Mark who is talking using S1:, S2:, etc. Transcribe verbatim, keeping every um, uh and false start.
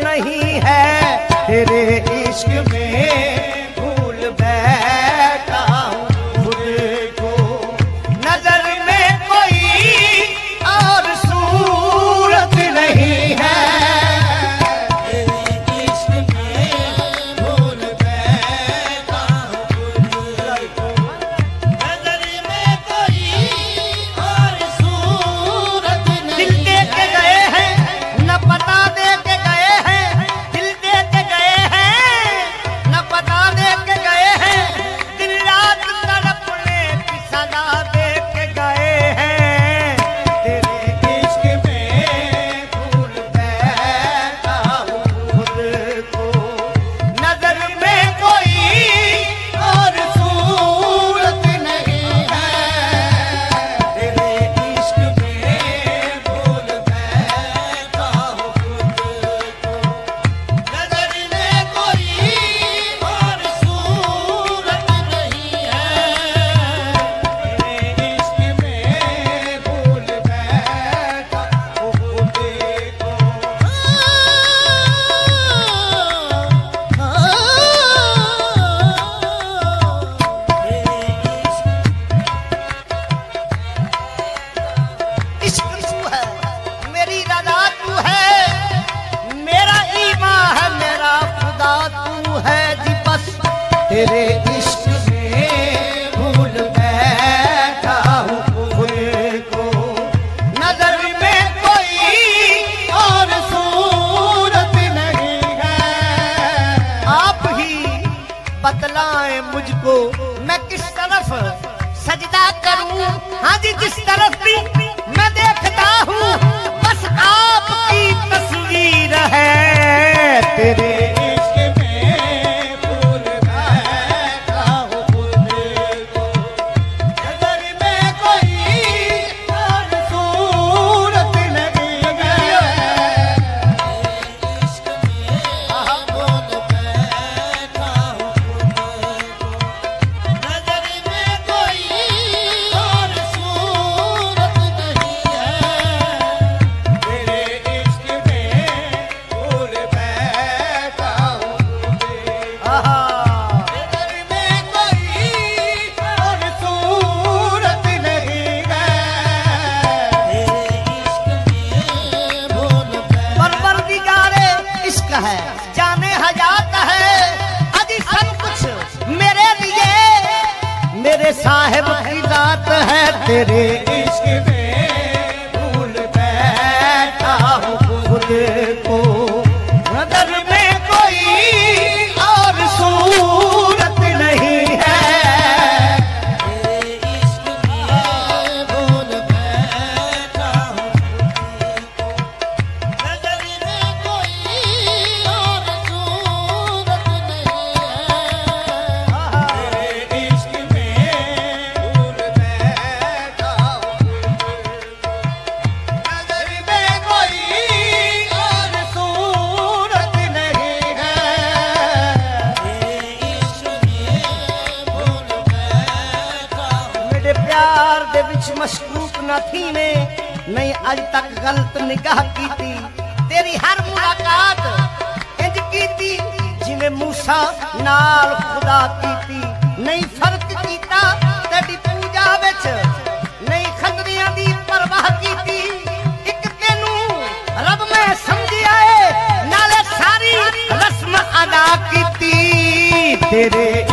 S1: नहीं है, तेरे इश्क में भूल बैठा हूँ खुद को। नजर में कोई और सूरत नहीं है, तेरे इश्क में भूल बैठा हूँ खुद को। नजर में कोई और सूरत नहीं। दिल दे के गए हैं न पता दे के गए हैं, दिल दे के गए हैं न पता दे के गए हैं, दिन रात तड़पने की सजा दे के गए हैं। तेरे इश्क में भूल बैठा हूँ खुद को। नजर में कोई और सूरत नहीं है, तेरे इश्क में भूल बैठा हूँ खुद को। नजर में कोई और सूरत नहीं है, तेरे इश्क में भूल बैठा हूँ खुद को। इश्क तू है, मेरी रज़ा तू है, मेरा ईमान है, मेरा खुदा तू है जी बस। तेरे इश्क में भूल बैठा हूँ खुद को। नजर में कोई और सूरत नहीं है। आप ही बतलाएं मुझको मैं किस तरफ सजदा करूं। हाँ जी, जिस तरफ भी मैं देखता हूँ बस आपकी तस्वीर है। तेरे इश्क में भूल बैठा हूँ खुद को। नजर में कोई और सूरत नहीं है, तेरे इश्क में भूल बैठा हूँ खुद को। नजर में कोई और सूरत नहीं है, तेरे इश्क में भूल बैठा हूँ खुद को। नजर में कोई और सूरत नहीं है, तेरे इश्क में भूल बैठा। परवरदिगारे इश्क है, जाने हजात है अजी सब कुछ मेरे लिए, मेरे साहिब की जात है। तेरे इश्क में भूल बैठा हूँ खुद को। नजर में कोई और सूरत नहीं है, तेरे इश्क में भूल बैठा हूँ खुद को। नजर में कोई और सूरत नहीं है, तेरे इश्क में भूल बैठा हूँ खुद को। नजर में कोई और सूरत नहीं है, तेरे इश्क में भूल बैठा हूँ। मेरे प्यार दे विच मशकूक न थी ने, नहीं अज तक गलत निगाह की थी। तेरी हर मुलाकात इंज की थी जिवें मूसा नाल खुदा की थी। नहीं फर्क कीता तेरी पूजा विच, नहीं खंदरियां दी परवाह की थी। एक तेनू रब मैं समझिया है, नाले सारी रस्म अदा की थी। तेरे